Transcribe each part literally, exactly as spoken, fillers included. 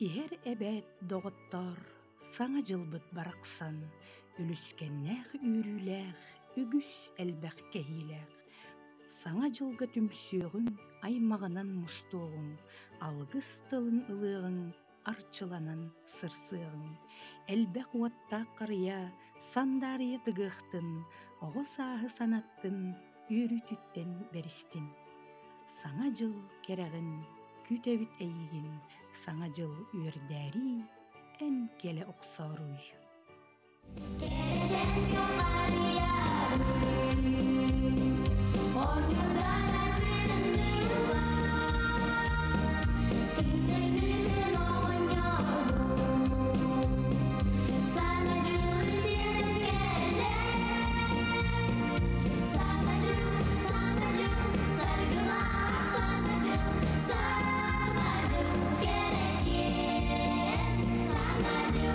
Ихер эбет доғыттар, саңа жылбыт барақсан, үліскеннәқ үйріләқ, үгіс әлбәқ кәхиләқ. Саңа жылға түмсөғің, аймағынан мұстоғың, алғыс тылын ылығың, арчыланан сырсығың. Әлбәқ уаттақ қария, сандария тығықтын, оғы сағы санаттын, үйрі түттен бәрістін. Саңа жыл керәғін, күтәбіт әйігін, саңа жыл үйірдәрі, ән келе оқсаруй. Келешек қариярым, ойнудан әзірімді ұлан, күндігін ойнауым, саңа жылы сенің келем, саңа жыл, саңа жыл, сарғыла, саңа жыл, саңа жыл керекен, саңа жыл.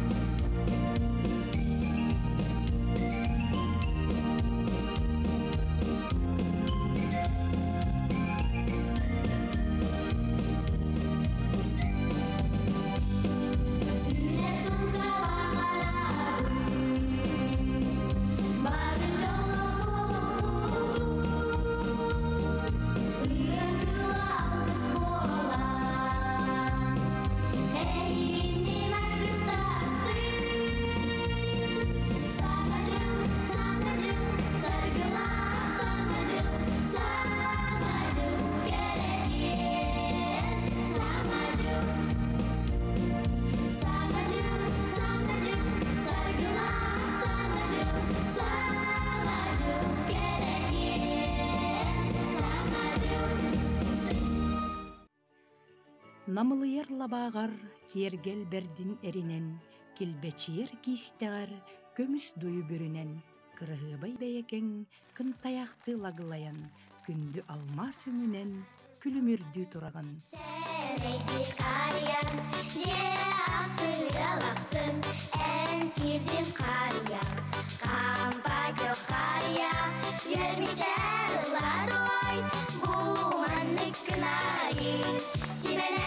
Намылыяр лабағар, кергел бердин эринен, келбечиер кистегар, көміс дуyu бүрінен, кырығыбай бәйекең, кын таяқты лагылаян, күнді алмас үнінен, күлімірді тұраған. Сәмейді қариян, не ақсығылақсын, ән кирдім қариян, қампа көк қария, өрмече ұладой, бұманны күнайы, симене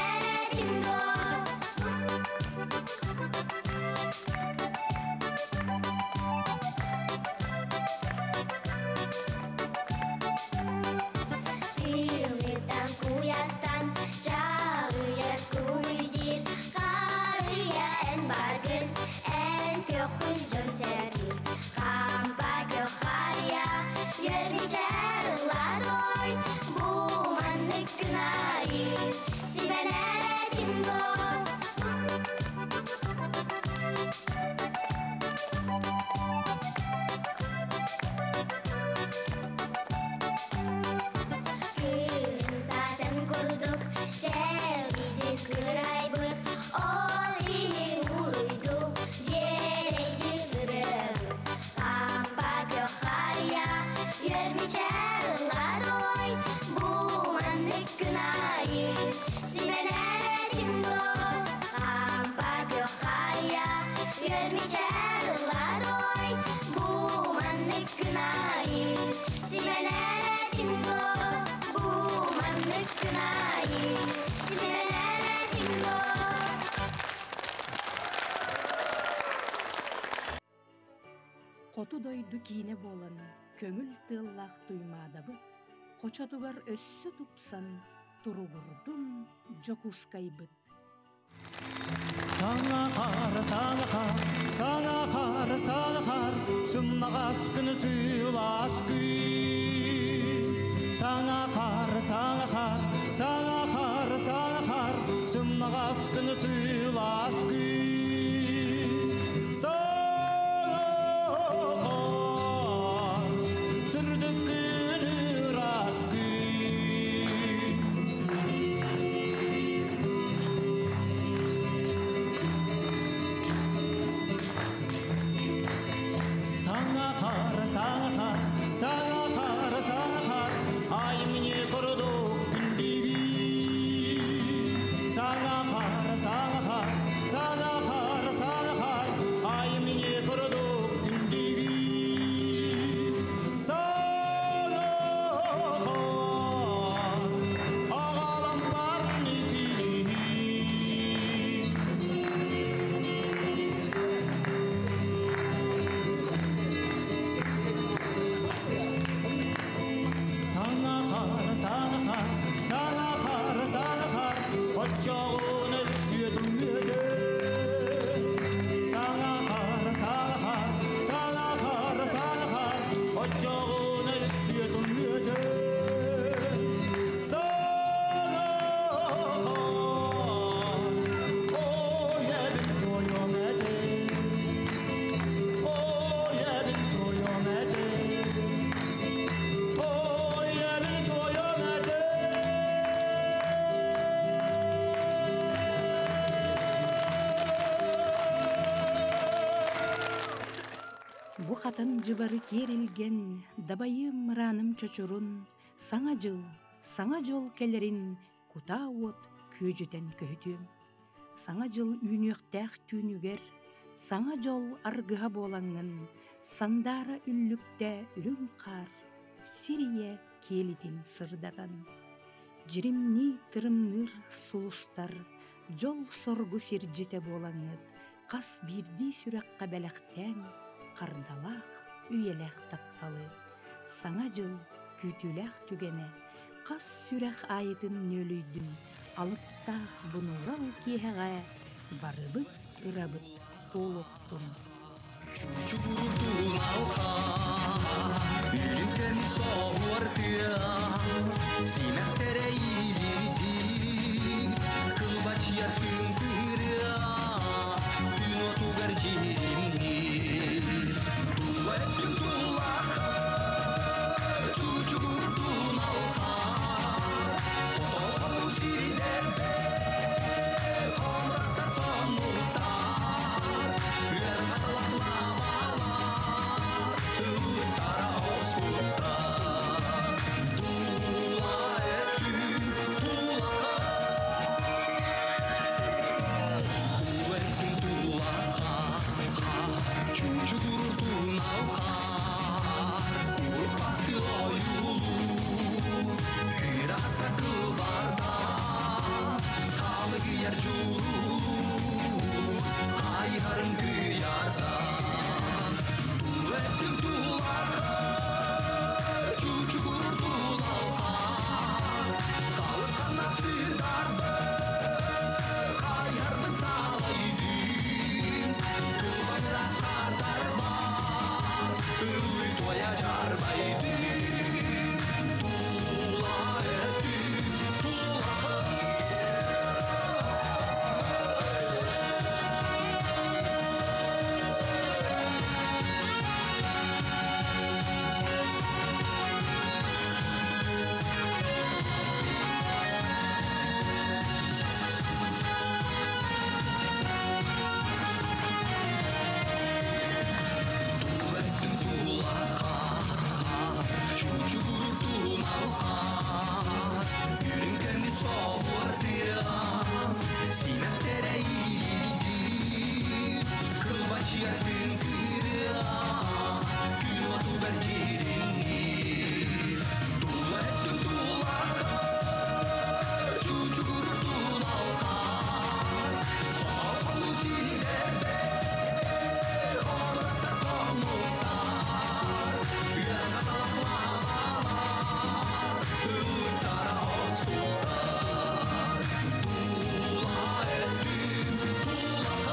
Қоту дойду киіне болан, көңіл тыллақ туймада бұд, қочатугар өссі тупсан, тұруғырдың жокускай бұд. Саңа қар, саңа қар, саңа қар, саңа қар, сұмнағас күні сұйлас күн. Саңа қар, саңа қар, саңа қар, саңа қар, сұмнағас күні сұйлас күн. Саңа хатын жыбары керилген, дабайым раным чочурун, саңа жыл, саңа жол келерин, кута от көжүтен көйтүм. Саңа жыл үйнөктәк түүнүгер, саңа жол аргыга болаңын, сандара үллүктә үрүн кар, сирие келитин сырдатан. Жиримни тырымныр сулустар, жол соргу сиржите болаңыт, кас бирди сүрәккә бәләктән, кардалах, үйеләк тапталы. Саңа жыл күтүләк түгене, кас сүрәк айытын нөлүйдүм, алыптақ бұнурал киһәгә, барыбыт, ырабыт, толуқтым. Чучугурдун алха, үйренкен соғыртыя, синәхтере илиди, кылбач яркын кыря, күн отугар жеримни, туэттің тулаха, чучугурдун алха, фотоғу сиридербе, қомрақтар қомуқтар, үйер қатылақлабалар, ылықтара оспуттар, тула еттің тулақа, туэттің тулақа, чучугурдун алха, курпасы оюлу, Иракта кылбарда, калыгы яр журулу, кайгарын кыярда. Туэттің тулақа, чучугурдун алха, калыскан аксырдарбы, каярбын салайдым, кылбайыр асқардар бар, ылы тоя жарбайдым. Тула еттің тулақа, туэттің тулақа, чучугурдун алха, үйренкен соғыртыя, синәхтере илиди, кылбач яркын кыря, күн отугар жеримни, туэттің тулақа, чучугурдун алха, қоғу сиридербе, қомрақтар қомуқтар, үйер қаталақлабалар, ылықтара оспуттар, тула еттің тулақа.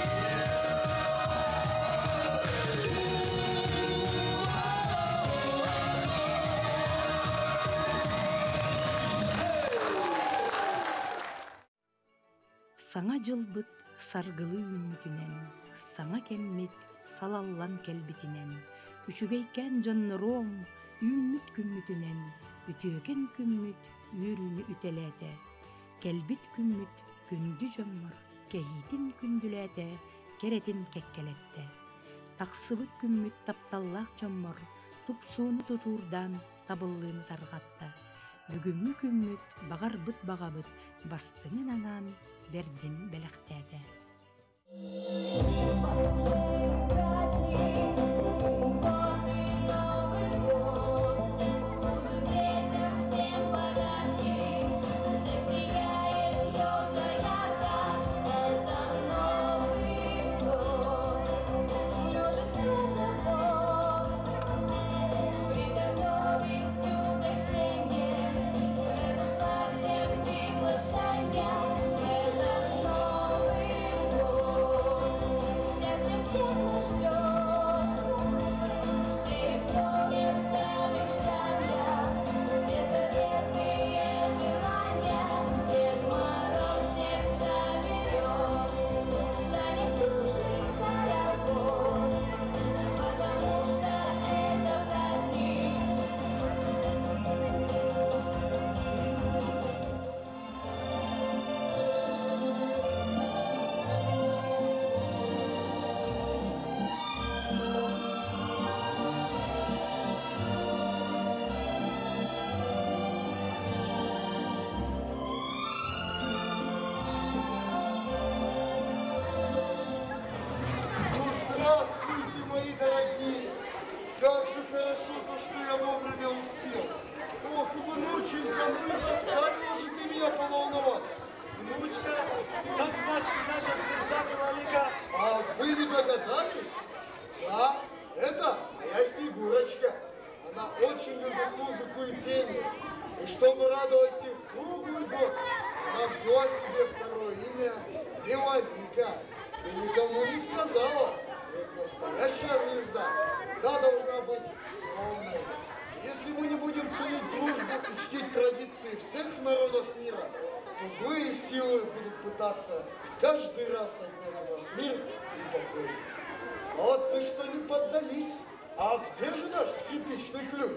Саңа жылбыт саргылы үмүтүнен, саңа кеммит салаллан келбитинен, үчүгейкен жоннором үмүт күммүтүнен, үтөкен күммүт үйрүнү ütелете, келбит күммүт күндү жоммор, кехитин күндүлете, керетин кеккелетте. Таксыбыт күммүт тапталлах жоммор, тупсууну тутуурдан табыллыын таргатта. Бүгүнмү күммүт багарбыт багабыт, бастыңын анан бердин белектеде. Счастье всех нас ждет. нашла себе второе имя Мелодика. И никому не сказала. Ведь настоящая звезда всегда должна быть скромной. Если мы не будем ценить дружбу и чтить традиции всех народов мира, то злые силы будут пытаться каждый раз отнять у нас мир и покой. Молодцы, что не поддались. А где же наш скрипичный ключ?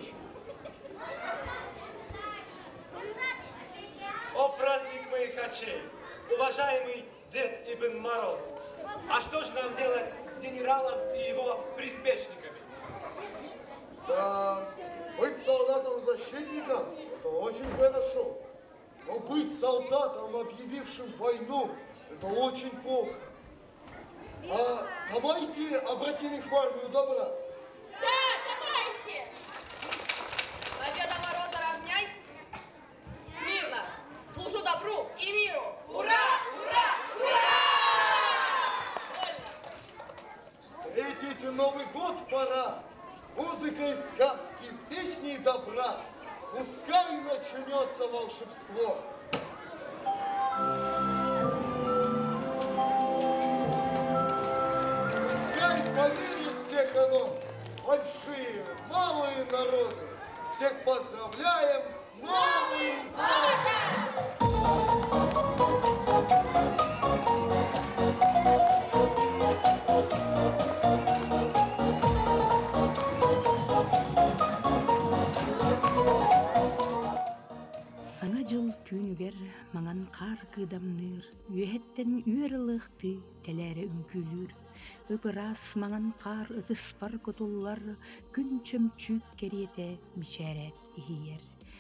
О, праздник моих очей! Уважаемый Дед Ибн Мороз! А что же нам делать с генералом и его приспешниками? Да, быть солдатом-защитником – это очень хорошо. Но быть солдатом, объявившим войну – это очень плохо. А давайте обратим их в армию добра. Да, давайте! На Деда Мороза равняйсь! Смирно! Служу добру и миру! Ура! Ура! Ура! Вольно! Встретить Новый год пора! Музыкой сказки, песней добра! Пускай начнется волшебство! Пускай поверит всех оно! Большие, малые народы! Всех поздравляем с Новым годом! Саңа жыл түүнүгер маңан қар кыдамныр, үйәттен үйерылықты тәләрі үңкүлүр. Ыпырас маңан қар ытыспар котуллар, күн чөмчүк керете мишәрәт ихиер.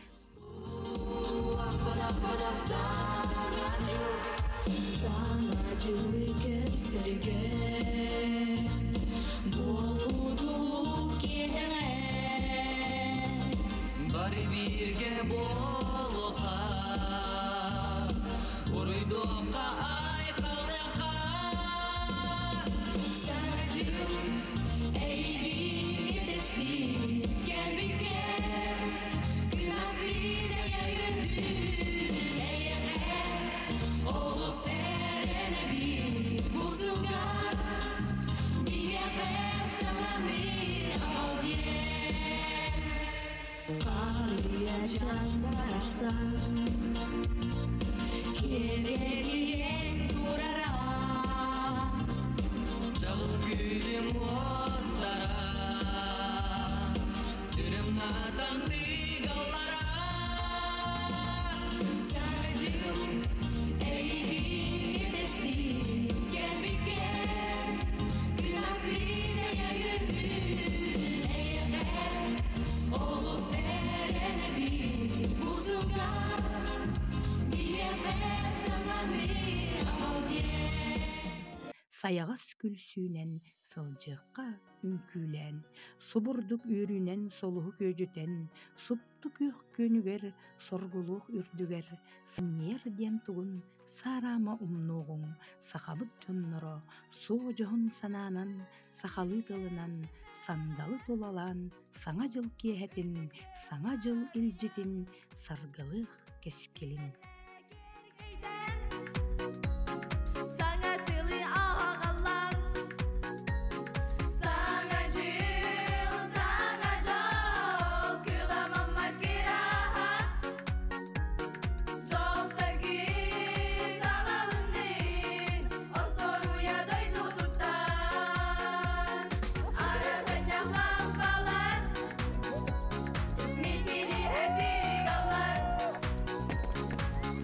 Саңа жылы көпсірге, болудулук кеңе, бар бирге болуға, уройдоққа айқалыққа. Саңа жыл әйдиге десті, кәлбекер, күнақтыда яйырды. Әйеғе, олыс әрәне бір бұзылған, биеғе саңаны алден. Қария жан барасан, керегіен турара, жағыл күлім оттара, түрім надан тыгалара. Саңа жыл әйдиге десті, кәлбекер, күнақтыда яйырды. Әйеғе, олыс әрәне бір бұзылған, биеғе саңаны алден. Саягас күлсүүнен сылжыққа үңкүлән, субурдук үрінен солуғы көжүтен, супту көк көнүгер, соргулук үрдүгер, сыннер ден тугун, сарама умнуғың, сақабыт жонноро, соо жоғын сананан, сақалы тылынан, сандалы толалан, саңа жыл киэхэтин, саңа жыл илжитин, саргылых кескелин. Саңа сылы ағалам, саңа жыл, саңа жол, күламамма кираға, жол сәргі сағалының, осторуя дойду тұттан. Арасан жағлам балар, мечелі әдік алар,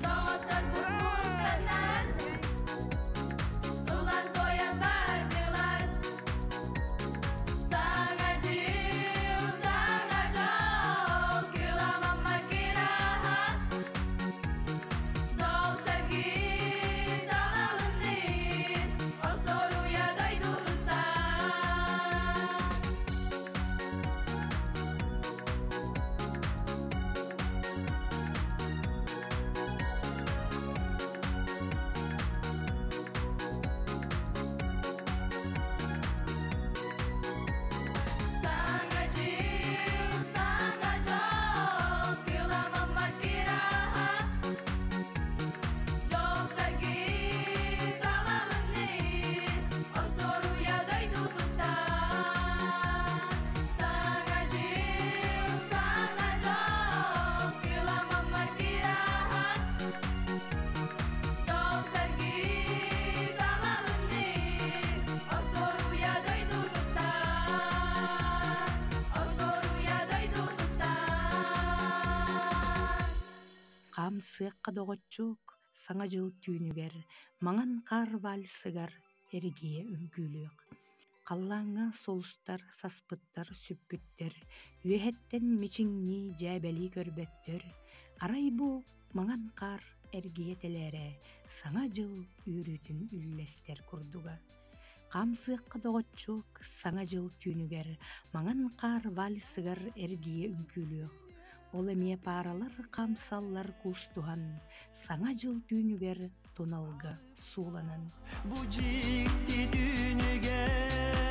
камсыакка догоччук саңа жыл түүнүгер маңан кар вальсыгар эригие үңкүүлүк. Қаллаңа солустар, саспыттар, сүппүттер, үйэхеттен мичиңни жәбәли көрбөттөр. Арай бу маңан кар эргиетелере саңа жыл үйрүтүн үллестер курдуга. Камсыакка догоччук саңа жыл түүнүгер маңан кар вальсыгар эргие үңкүүлүк. Ол эмие паралар камсаллар кустуган саңа жыл түүнүгер тоналга сууланан. Бу жикти дүйнөгө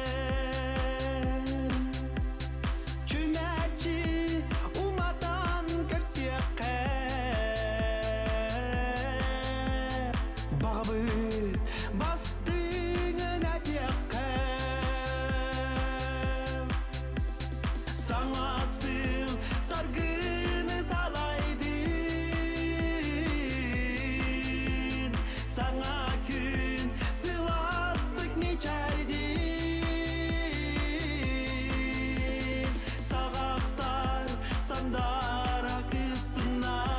чүмәчи уматан көрсөккө багы бастыңын әпеккө саңасыл саргыны салайды саңа күн сыластык мечәрди сағақтар сандар акыстынар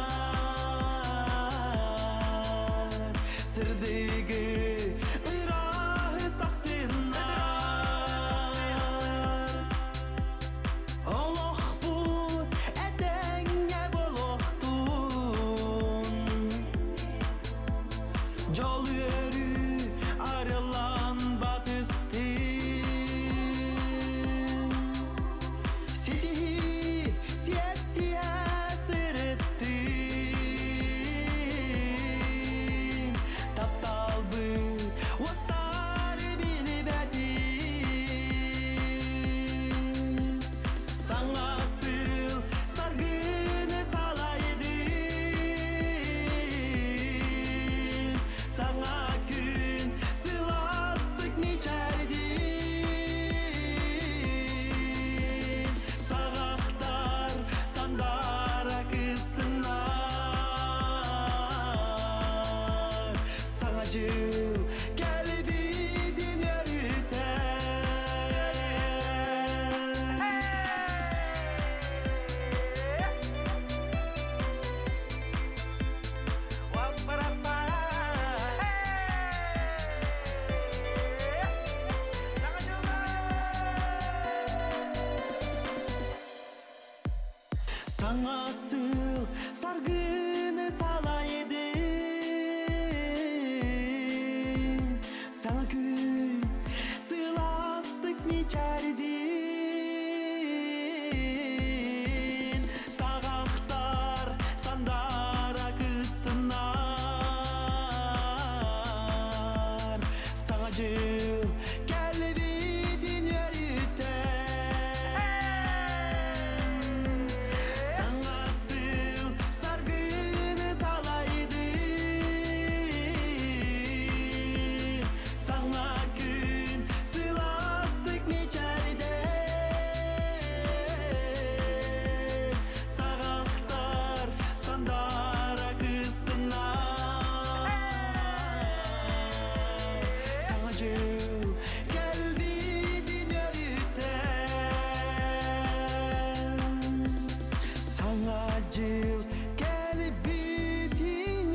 сырдыгы ырағы сақтынар олох бұл әтәңе болохтун жол өрү арылан батыстын сити сетти әсіреттин тапталбы остары билбетин саңасыл саргыны салайды саңа күн сыластык мечәрди сағақтар сандар акыстынар саңа жыл келбидин саңасыл саргыны салайды саңа күн сыластык мечәрдин сағақтар сандар акыстынар саңа жыл келбидин өрүтен саңасыл саргыны салайды саңа күн сыластык мечәрде сағақтар сандар акыстынар саңа жыл келбидин өрүтен саңа жыл келбидин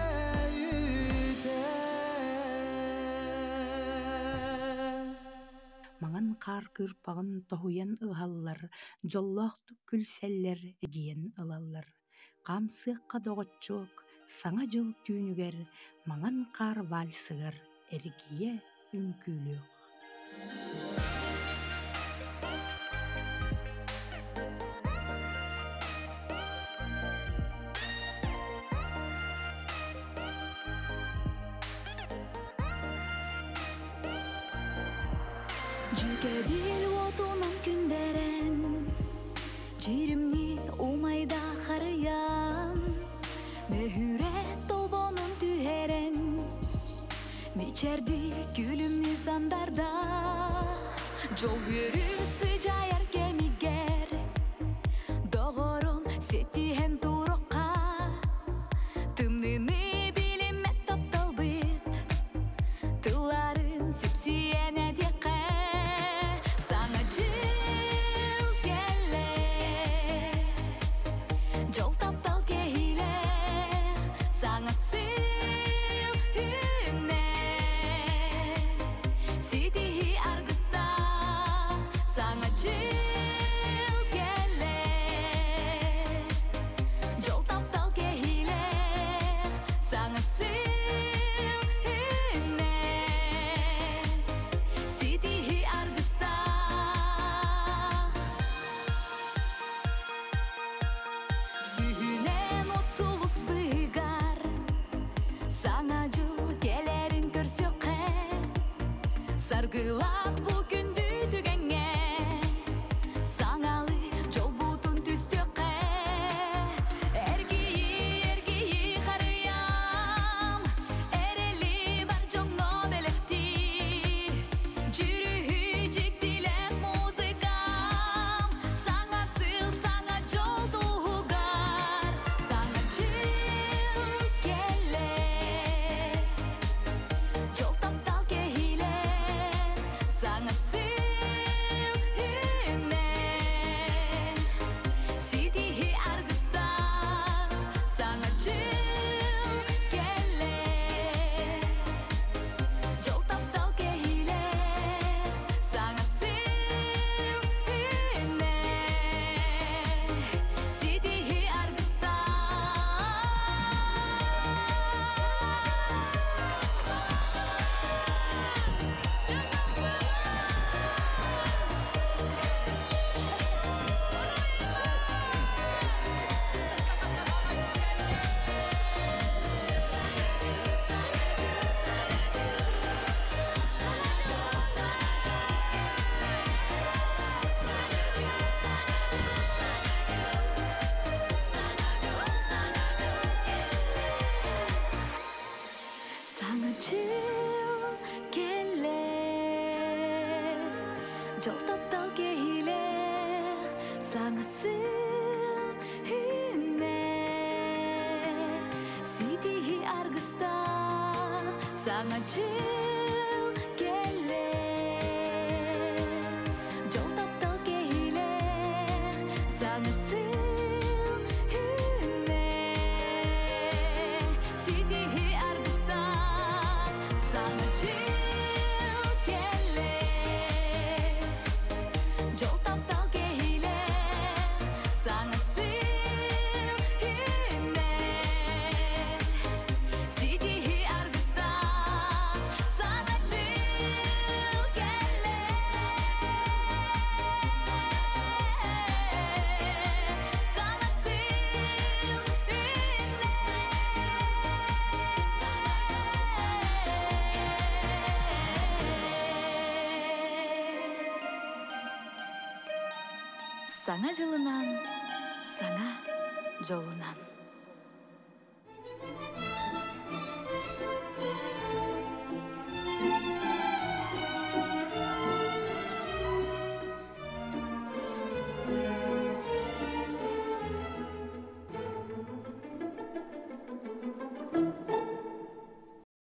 өрүтен Маңан кар кырпагын тохуян ыһаллар, жоллоохтук күлселлер эгиен ылаллар. Камсыакка догоччук саңа жыл түүнүгер маңан кар вальсыгар эригие үңкүүлүк. Жүкедил отунан күндерен жиримни умайда харыям мөһүрэ тобонун түһерен мичерди күлүмнү сандарда жол көрүм сыжаяр кемигер догором сетиһен турокка тымныны билиме тапталбыт тыларын сипсиене декке саңа жыл келе жол таптал кейле жол таптал кейлер саңысын үнне ситихи аргыста саңа жыл келе жол таптал кейлер саңысын үнне ситихи аргыста саңа жыл келе жол таптал кейлер саңысын үнне ситихи аргыста саңа жыл келе саңа жылынан саңа жолунан